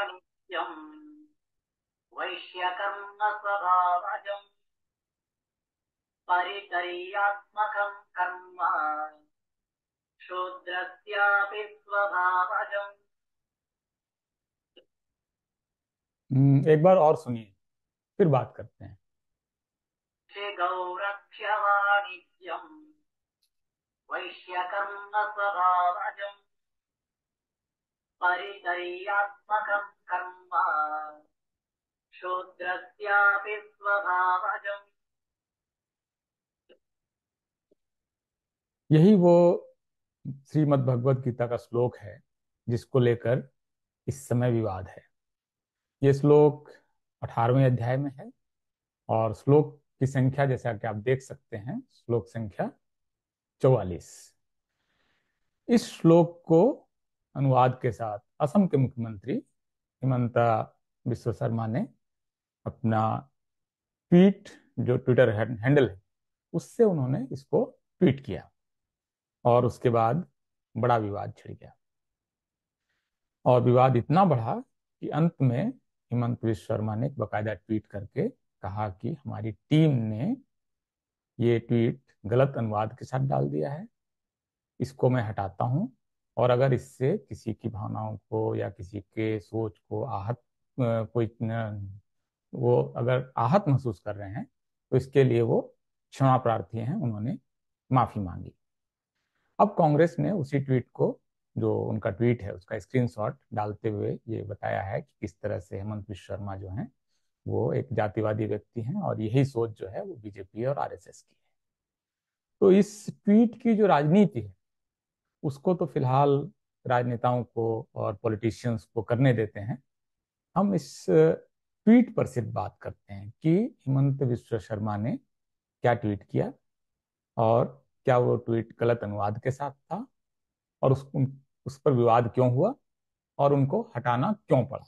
नित्यं वैश्यकर्म स्वभावजं परिचर्यात्मकं कर्म शूद्रस्यापि स्वभावजम्। एक बार और सुनिए, फिर बात करते हैं। गौरक्ष्य वाणिज्यं वैश्यकर्म स्वभावजं परिचर्यात्मकं कर्म शूद्रस्यापि स्वभावजम्। यही वो श्रीमद् भगवत गीता का श्लोक है जिसको लेकर इस समय विवाद है। ये श्लोक 18वें अध्याय में है और श्लोक की संख्या जैसा कि आप देख सकते हैं, श्लोक संख्या 44। इस श्लोक को अनुवाद के साथ असम के मुख्यमंत्री हिमंता बिस्वा शर्मा ने अपना ट्वीट, जो ट्विटर हैंडल है, उससे उन्होंने इसको ट्वीट किया और उसके बाद बड़ा विवाद छिड़ गया। और विवाद इतना बढ़ा कि अंत में हिमंत बिस्वा शर्मा ने एक बकायदा ट्वीट करके कहा कि हमारी टीम ने ये ट्वीट गलत अनुवाद के साथ डाल दिया है, इसको मैं हटाता हूं। और अगर इससे किसी की भावनाओं को या किसी के सोच को कोई वो अगर आहत महसूस कर रहे हैं तो इसके लिए वो क्षमा प्रार्थी हैं, उन्होंने माफी मांगी। अब कांग्रेस ने उसी ट्वीट को, जो उनका ट्वीट है, उसका स्क्रीनशॉट डालते हुए ये बताया है कि किस तरह से हेमंत बिस्वा शर्मा जो हैं वो एक जातिवादी व्यक्ति हैं और यही सोच जो है वो बीजेपी और आरएसएस की है। तो इस ट्वीट की जो राजनीति है उसको तो फिलहाल राजनेताओं को और पॉलिटिशियंस को करने देते हैं। हम इस ट्वीट पर सिर्फ बात करते हैं कि हिमंत बिस्वा शर्मा ने क्या ट्वीट किया और क्या वो ट्वीट गलत अनुवाद के साथ था और उस पर विवाद क्यों हुआ और उनको हटाना क्यों पड़ा।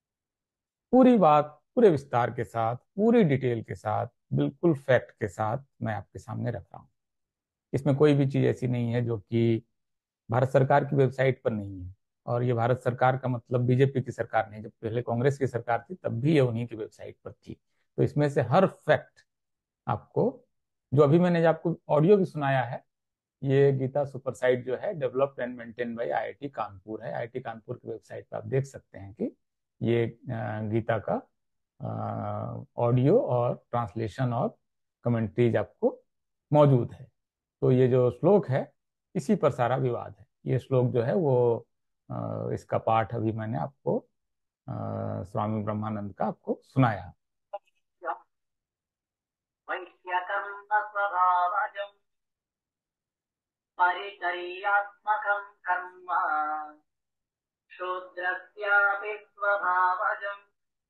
पूरी बात पूरे विस्तार के साथ, पूरी डिटेल के साथ, बिल्कुल फैक्ट के साथ मैं आपके सामने रख रहा हूँ। इसमें कोई भी चीज ऐसी नहीं है जो कि भारत सरकार की वेबसाइट पर नहीं है। और ये भारत सरकार का मतलब बीजेपी की सरकार नहीं, जब पहले कांग्रेस की सरकार थी तब भी ये उन्हीं की वेबसाइट पर थी। तो इसमें से हर फैक्ट आपको, जो अभी मैंने जो आपको ऑडियो भी सुनाया है, ये गीता सुपर साइट जो है developed and maintain by IIT Kanpur है। आईआईटी कानपुर की वेबसाइट पर आप देख सकते हैं कि ये गीता का ऑडियो और ट्रांसलेशन और कमेंट्रीज आपको मौजूद है। तो ये जो श्लोक है इसी पर सारा विवाद है। ये श्लोक जो है वो इसका पाठ अभी मैंने आपको स्वामी ब्रह्मानंद का आपको सुनाया। वैश्यकर्म स्वभावजं परिचर्यात्मकं कर्म शूद्रस्यापि स्वभावजम्।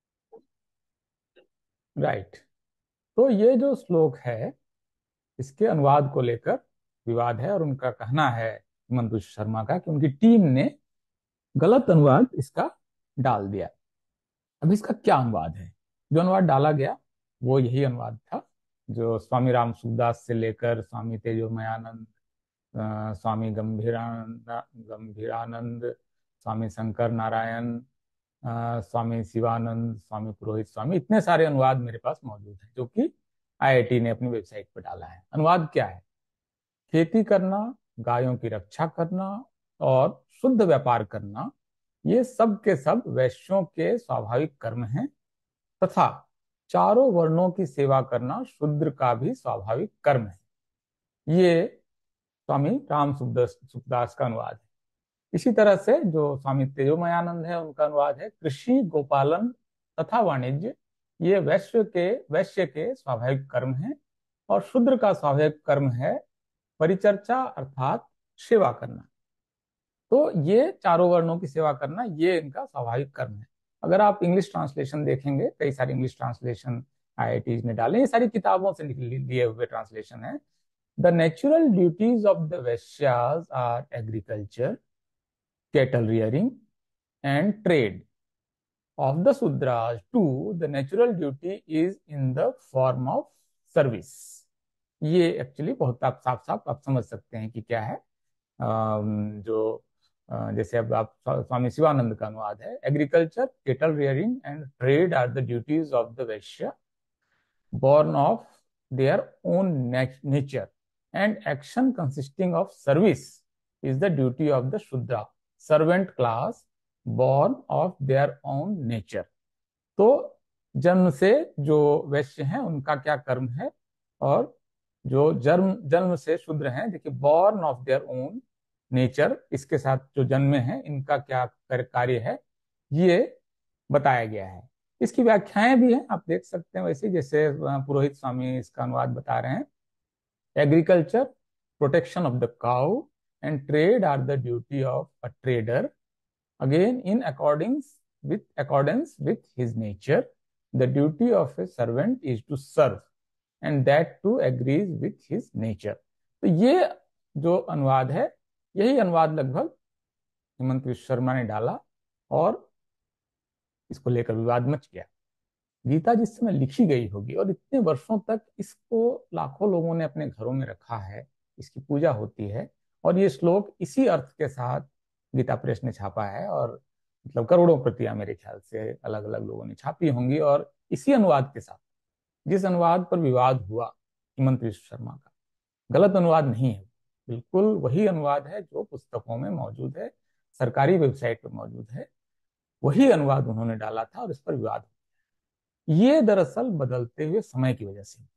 राइट। तो ये जो श्लोक है इसके अनुवाद को लेकर विवाद है और उनका कहना है, हिमंत बिस्वा शर्मा का, कि उनकी टीम ने गलत अनुवाद इसका डाल दिया। अब इसका क्या अनुवाद है? जो अनुवाद डाला गया वो यही अनुवाद था जो स्वामी राम सुखदास से लेकर स्वामी तेजोमयानंद, स्वामी गंभीरानंद, स्वामी शंकर नारायण, स्वामी शिवानंद, स्वामी पुरोहित स्वामी, इतने सारे अनुवाद मेरे पास मौजूद हैं जो कि आईआईटी ने अपनी वेबसाइट पर डाला है। अनुवाद क्या है? खेती करना, गायों की रक्षा करना और शुद्ध व्यापार करना, ये सब के सब वैश्यों के स्वाभाविक कर्म हैं तथा चारों वर्णों की सेवा करना शूद्र का भी स्वाभाविक कर्म है। ये स्वामी राम सुखदास का अनुवाद है। इसी तरह से जो स्वामी तेजोमयानंद है उनका अनुवाद है, कृषि, गोपालन तथा वाणिज्य ये वैश्य के स्वाभाविक कर्म हैं और शूद्र का स्वाभाविक कर्म है परिचर्चा अर्थात सेवा करना। तो ये चारों वर्णों की सेवा करना ये इनका स्वाभाविक कर्म है। अगर आप इंग्लिश ट्रांसलेशन देखेंगे, कई सारे इंग्लिश ट्रांसलेशन आईआईटी ने डाले, ये सारी किताबों से लिए हुए ट्रांसलेशन है। The natural duties of the Vaishyas are agriculture, cattle rearing and trade. Of the Shudras to the natural duty is in the form of service. ये एक्चुअली बहुत आप साफ साफ आप समझ सकते हैं कि क्या है। जो जैसे अब आप स्वामी शिवानंद का अनुवाद है, agriculture, cattle rearing and trade are the duties of the Vaishya, born of their own nature, and action consisting of service is the duty of the Shudra, servant class, born of their own nature. तो जन्म से जो वैश्य हैं उनका क्या कर्म है, और जो जन्म जन्म से शूद्र हैं, देखिए born of their own nature, इसके साथ जो जन्मे हैं इनका क्या कार्य है, ये बताया गया है। इसकी व्याख्याएं भी हैं, आप देख सकते हैं वैसे, जैसे पुरोहित स्वामी इसका अनुवाद बता रहे हैं। Agriculture, protection of the cow and trade are the duty of a trader, again in accordance with his nature. The duty of a servant is to serve, and that too agrees with his nature. तो ये जो अनुवाद है, यही अनुवाद लगभग हेमंत विश्व शर्मा ने डाला, और इसको लेकर विवाद मच गया। गीता जिस समय लिखी गई होगी, और इतने वर्षों तक इसको लाखों लोगों ने अपने घरों में रखा है, इसकी पूजा होती है, और ये श्लोक इसी अर्थ के साथ गीता प्रेस ने छापा है, और मतलब करोड़ों प्रतियां मेरे ख्याल से अलग अलग लोगों ने छापी होंगी, और इसी अनुवाद के साथ, जिस अनुवाद पर विवाद हुआ हेमंत विश्व शर्मा का, गलत अनुवाद नहीं है, बिल्कुल वही अनुवाद है जो पुस्तकों में मौजूद है, सरकारी वेबसाइट पर मौजूद है, वही अनुवाद उन्होंने डाला था, और इस पर विवाद। ये दरअसल बदलते हुए समय की वजह से,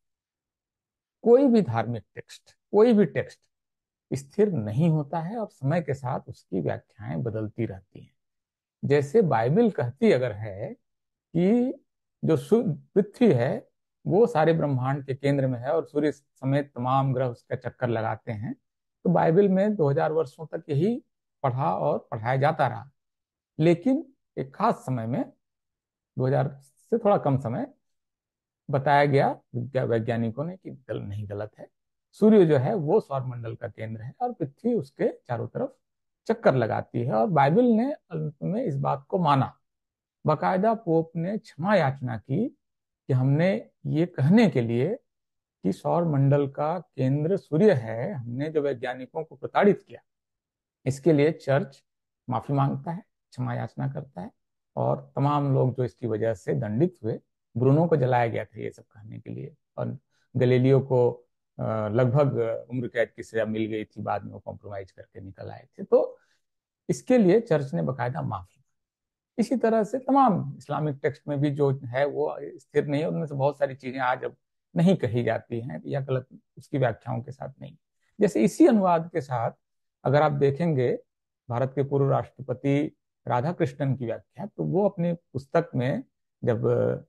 कोई भी धार्मिक टेक्स्ट, कोई भी टेक्स्ट स्थिर नहीं होता है, और समय के साथ उसकी व्याख्याएं बदलती रहती हैं। जैसे बाइबल कहती अगर है कि जो पृथ्वी है वो सारे ब्रह्मांड के केंद्र में है, और सूर्य समेत तमाम ग्रह उसका चक्कर लगाते हैं, तो बाइबल में 2000 वर्षों तक यही पढ़ा और पढ़ाया जाता रहा। लेकिन एक खास समय में, 2000 से थोड़ा कम समय, बताया गया वैज्ञानिकों ने कि नहीं, गलत है। सूर्य जो है वो सौरमंडल का केंद्र है, और पृथ्वी उसके चारों तरफ चक्कर लगाती है, और बाइबल ने अंत में इस बात को माना। बाकायदा पोप ने क्षमा याचना की कि हमने ये कहने के लिए कि सौरमंडल का केंद्र सूर्य है, हमने जो वैज्ञानिकों को प्रताड़ित किया, इसके लिए चर्च माफी मांगता है, क्षमा याचना करता है, और तमाम लोग जो इसकी वजह से दंडित हुए, ब्रूनो को जलाया गया था ये सब कहने के लिए, और गैलीलियो को लगभग उम्र कैद की सजा मिल गई थी, बाद में वो कॉम्प्रोमाइज करके निकल आए थे। तो इसके लिए चर्च ने बकायदा माफी। इसी तरह से तमाम इस्लामिक टेक्स्ट में भी जो है वो स्थिर नहीं है, उनमें से बहुत सारी चीजें आज अब नहीं कही जाती हैं, या गलत उसकी व्याख्याओं के साथ नहीं। जैसे इसी अनुवाद के साथ अगर आप देखेंगे भारत के पूर्व राष्ट्रपति राधा कृष्णन की व्याख्या, तो वो अपनी पुस्तक में जब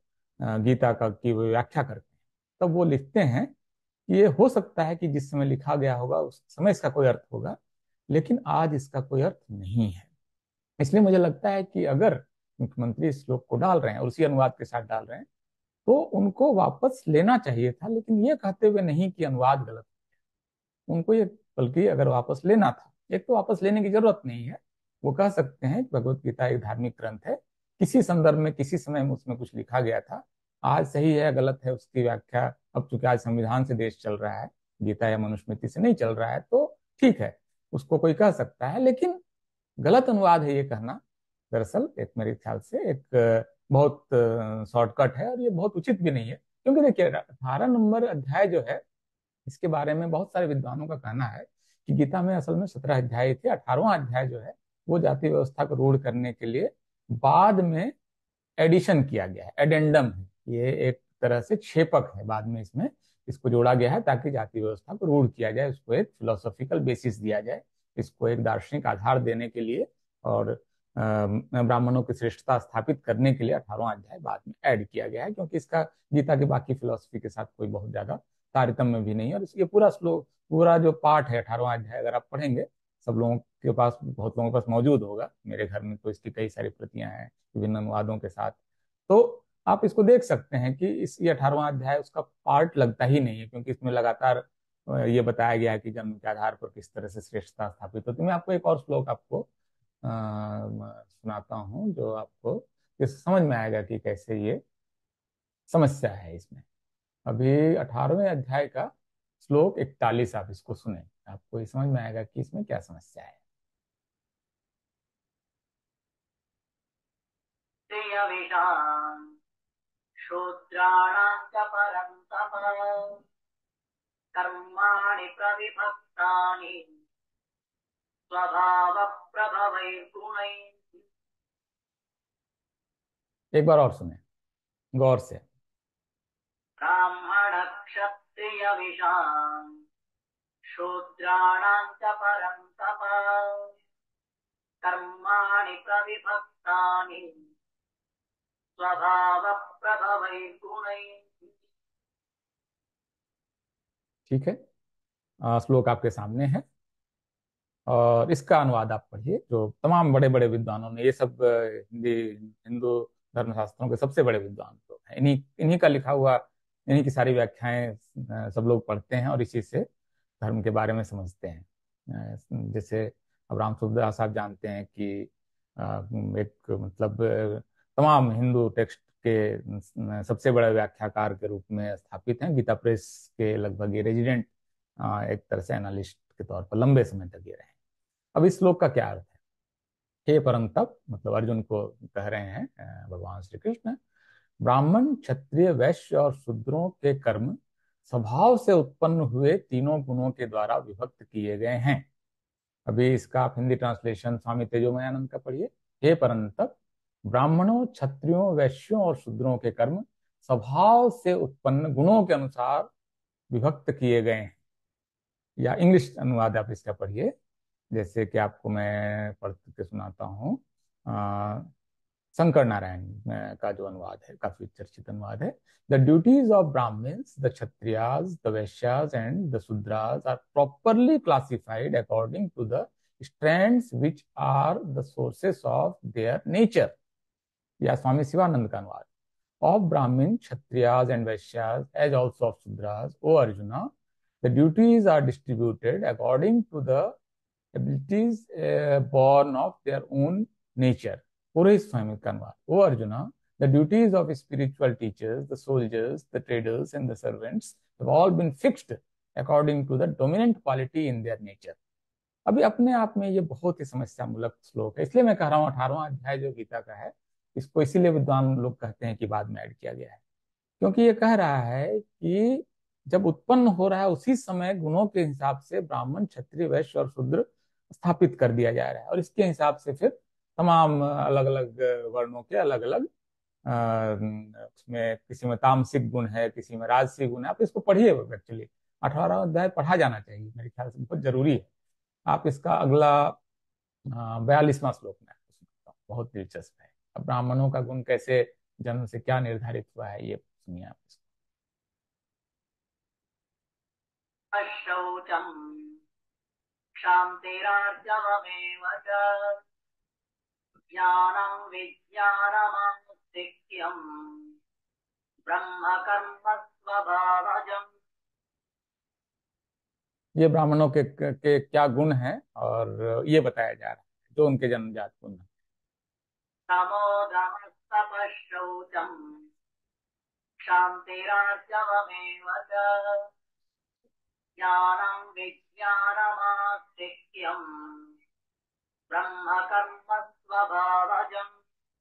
गीता का की वो व्याख्या करते हैं, तब वो लिखते हैं कि ये हो सकता है कि जिस समय लिखा गया होगा उस समय इसका कोई अर्थ होगा, लेकिन आज इसका कोई अर्थ नहीं है। इसलिए मुझे लगता है कि अगर मुख्यमंत्री इस श्लोक को डाल रहे हैं और उसी अनुवाद के साथ डाल रहे हैं, तो उनको वापस लेना चाहिए था, लेकिन ये कहते हुए नहीं कि अनुवाद गलत है। उनको ये, बल्कि अगर वापस लेना था, एक तो वापस लेने की जरूरत नहीं है, वो कह सकते हैं कि भगवत गीता एक धार्मिक ग्रंथ है, किसी संदर्भ में किसी समय में उसमें कुछ लिखा गया था, आज सही है गलत है उसकी व्याख्या, अब चूंकि आज संविधान से देश चल रहा है, गीता या मनुस्मृति से नहीं चल रहा है, तो ठीक है, उसको कोई कह सकता है। लेकिन गलत अनुवाद है ये कहना दरअसल एक, मेरे ख्याल से एक बहुत शॉर्टकट है, और ये बहुत उचित भी नहीं है। क्योंकि देखिए 18 नंबर अध्याय जो है, इसके बारे में बहुत सारे विद्वानों का कहना है कि गीता में असल में 17 अध्याय थे, 18वां अध्याय जो है वो जाति व्यवस्था को रूढ़ करने के लिए बाद में एडिशन किया गया है, एडेंडम है, ये एक तरह से क्षेपक है, बाद में इसमें इसको जोड़ा गया है ताकि जाति व्यवस्था को रूढ़ किया जाए, उसको एक फिलोसॉफिकल बेसिस दिया जाए, इसको एक दार्शनिक आधार देने के लिए, और ब्राह्मणों की श्रेष्ठता स्थापित करने के लिए 18वां अध्याय बाद में ऐड किया गया है, क्योंकि इसका गीता की बाकी फिलोसफी के साथ कोई बहुत ज्यादा तारतम्य भी नहीं है। और इसके पूरा श्लोक, पूरा जो पाठ है 18वां अध्याय, अगर आप पढ़ेंगे, सब लोगों के पास, बहुत लोगों के पास मौजूद होगा, मेरे घर में तो इसकी कई सारी प्रतियां हैं विभिन्न अनुवादों के साथ, तो आप इसको देख सकते हैं कि इस ये 18वां अध्याय उसका पार्ट लगता ही नहीं है, क्योंकि इसमें लगातार ये बताया गया है कि जन्म के आधार पर किस तरह से श्रेष्ठता स्थापित होती है। मैं आपको एक और श्लोक आपको सुनाता हूँ, जो आपको इस समझ में आएगा कि कैसे ये समस्या है इसमें। अभी 18वें अध्याय का श्लोक 41, आप इसको सुने, आपको ये समझ में आएगा कि इसमें क्या समस्या है। क्षत्रियविषाम् शूद्राणाम् च परन्तप कर्माणि प्रविभक्तानि स्वभावप्रभवैर्गुणैः। एक बार और सुने गौर से। ब्राह्मणक्षत्रियविषाम् शूद्राणाम् च परन्तप कर्माणि प्रविभक्तानि स्वभावप्रभवैर्गुणैः। ठीक है, श्लोक आपके सामने है और इसका अनुवाद आप पढ़िए। जो तमाम बड़े बड़े विद्वानों ने, ये सब हिंदी हिंदू धर्मशास्त्रों के सबसे बड़े विद्वान लोग हैं, इन्हीं इन्हीं का लिखा हुआ, इन्हीं की सारी व्याख्याएं सब लोग पढ़ते हैं और इसी से धर्म के बारे में समझते हैं। जैसे अब राम सूरदास साहब जानते हैं कि एक मतलब तमाम हिंदू टेक्स्ट के सबसे बड़े व्याख्याकार के रूप में स्थापित हैं। गीता प्रेस के लगभग ये रेजिडेंट एक तरह से एनालिस्ट के तौर पर लंबे समय तक ये रहे। अब इस श्लोक का क्या अर्थ है? हे परम तप, मतलब अर्जुन को कह रहे हैं भगवान श्री कृष्ण, ब्राह्मण क्षत्रिय वैश्य और शूद्रों के कर्म स्वभाव से उत्पन्न हुए तीनों गुणों के द्वारा विभक्त किए गए हैं। अभी इसका आप हिंदी ट्रांसलेशन स्वामी तेजोमयानंद का पढ़िए। हे परंतप, ब्राह्मणों क्षत्रियों वैश्यों और शूद्रों के कर्म स्वभाव से उत्पन्न गुणों के अनुसार विभक्त किए गए हैं। या इंग्लिश अनुवाद आप इसका पढ़िए, जैसे कि आपको मैं पढ़ के सुनाता हूँ। शंकर नारायण का जो अनुवाद है, काफी चर्चित अनुवाद है। The duties of Brahmins, the Kshatriyas, the Vaishyas and the Shudras are properly classified according to the strands which are the sources of their nature. या स्वामी शिवानंद का अनुवाद। Of Brahmin Kshatriyas and Vaishyas as also of Shudras, O Arjuna, the duties are distributed according to the abilities born of their own nature. Purohit Swami का अनुवाद। ओ arjuna, the duties of spiritual teachers, the soldiers, the traders and the servants have all been fixed according to the dominant quality in their nature. अभी अपने आप में ये बहुत ही समस्या मूलक श्लोक है, इसलिए मैं कह रहा हूँ 18वां अध्याय जो गीता का है, इसको इसीलिए विद्वान लोग कहते हैं कि बाद में ऐड किया गया है, क्योंकि ये कह रहा है कि जब उत्पन्न हो रहा है उसी समय गुणों के हिसाब से ब्राह्मण क्षत्रिय वैश्य और शूद्र स्थापित कर दिया जा रहा है, और इसके हिसाब से फिर तमाम अलग अलग वर्णों के अलग अलग उसमें किसी में तामसिक गुण है, किसी में राजसिक गुण है। आप इसको पढ़िए, एक्चुअली 18वां अध्याय पढ़ा जाना चाहिए, मेरे ख्याल से बहुत जरूरी है। आप इसका अगला 42वां श्लोक में आपको सुनाता हूँ, बहुत दिलचस्प है। अब ब्राह्मणों का गुण कैसे जन्म से क्या निर्धारित हुआ है, ये सुनिए आप इसको। अशौचम् क्षान्तिरार्जवमेव च ज्ञानं विज्ञानमास्तिक्यम् ब्रह्म कर्म स्वभावजम्। ये ब्राह्मणों के क्या गुण हैं और ये बताया जा रहा है जो उनके जन्मजात गुण है। तमोदमस्तपः शौचम् क्षान्तिरार्जवमेव च ज्ञानं विज्ञानमास्तिक्यम् ब्रह्म कर्म स्वभावजम्।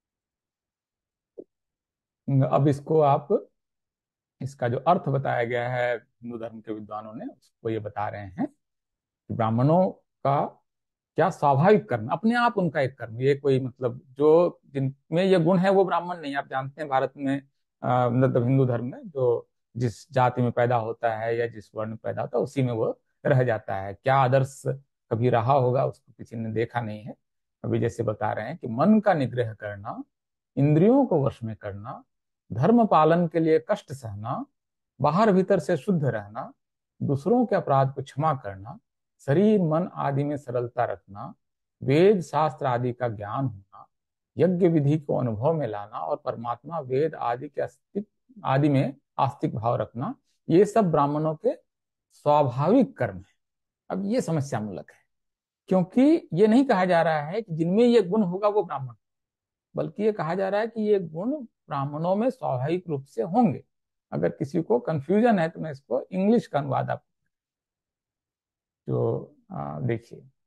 अब इसको आप, इसका जो अर्थ बताया गया है हिंदू धर्म के विद्वानों ने, उसको ये बता रहे हैं कि ब्राह्मणों का क्या स्वाभाविक कर्म, अपने आप उनका एक कर्म, ये कोई मतलब जो जिनमें ये गुण है वो ब्राह्मण नहीं। आप जानते हैं भारत में मतलब हिंदू धर्म में जो जिस जाति में पैदा होता है या जिस वर्ण में पैदा होता है उसी में वो रह जाता है। क्या आदर्श कभी रहा होगा उसको किसी ने देखा नहीं है। अभी जैसे बता रहे हैं कि मन का निग्रह करना, इंद्रियों को वश में करना, धर्म पालन के लिए कष्ट सहना, बाहर भीतर से शुद्ध रहना, दूसरों के अपराध को क्षमा करना, शरीर मन आदि में सरलता रखना, वेद शास्त्र आदि का ज्ञान होना, यज्ञ विधि को अनुभव में लाना और परमात्मा वेद आदि के अस्तित्व आदि में आस्तिक भाव रखना, ये सब ब्राह्मणों के स्वाभाविक कर्म है। अब ये समस्या मूलक है, क्योंकि ये नहीं कहा जा रहा है कि जिनमें ये गुण होगा वो ब्राह्मण, बल्कि ये कहा जा रहा है कि ये गुण ब्राह्मणों में स्वाभाविक रूप से होंगे। अगर किसी को कंफ्यूजन है तो मैं इसको इंग्लिश का अनुवाद आप जो देखिए।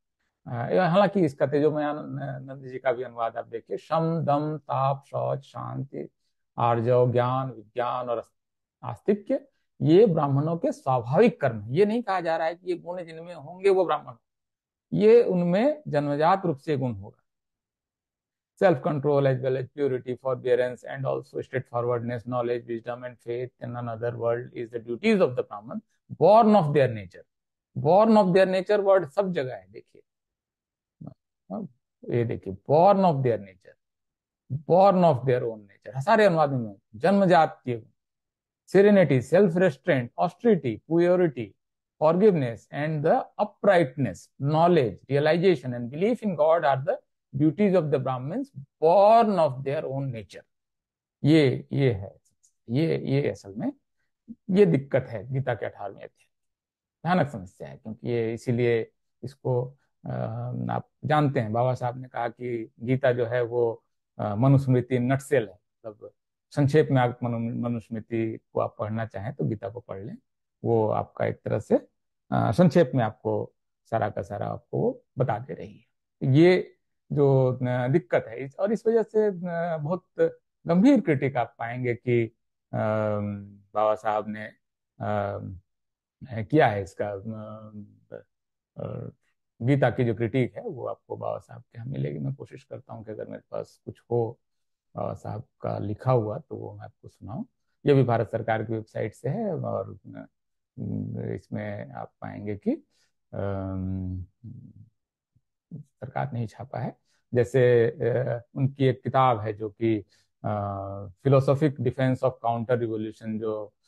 हालांकि इसका तेजोमयानंद जी का भी अनुवाद आप देखिए, शम दम ताप शौच शांति आर्जव ज्ञान विज्ञान और आस्तिक्य, ये ब्राह्मणों के स्वाभाविक कर्म हैं। ये नहीं कहा जा रहा है कि ये गुण जिनमें होंगे वो ब्राह्मण, ये उनमें जन्मजात रूप से गुण होगा। Self control as well as purity forbearance and also straightforwardness, knowledge, wisdom and faith in another world is the duties of the brahman, born of their nature। born of their nature word सब जगह है, देखिए। हाँ, ये देखिए, born of their nature, born of their own nature, सारे अनुवाद में जन्मजात ये serenity, self restraint, austerity, purity, forgiveness and the uprightness, knowledge, realization and belief in God are the duties of the Brahmins born of their own nature। ये है, ये असल में ये दिक्कत है गीता के 18वें अध्याय, भयानक समस्या है। क्योंकि ये इसीलिए इसको आप जानते हैं, बाबा साहब ने कहा कि गीता जो है वो मनुस्मृति नटसेल है। मतलब संक्षेप में आप मनुस्मृति को आप पढ़ना चाहें तो गीता को पढ़ लें, वो आपका एक तरह से संक्षेप में आपको सारा का सारा आपको वो बता दे रही है। ये जो दिक्कत है और इस वजह से बहुत गंभीर क्रिटिक आप पाएंगे कि बाबा साहब ने किया है इसका। गीता की जो क्रिटिक है वो आपको बाबा साहब के यहाँ मिलेगी। मैं कोशिश करता हूँ कि अगर मेरे पास कुछ हो बाबा साहब का लिखा हुआ तो वो मैं आपको सुनाऊं। ये भी भारत सरकार की वेबसाइट से है और इसमें आप पाएंगे कि सरकार ने ही छापा है। जैसे उनकी एक किताब है जो कि philosophic defence of counter revolution, जो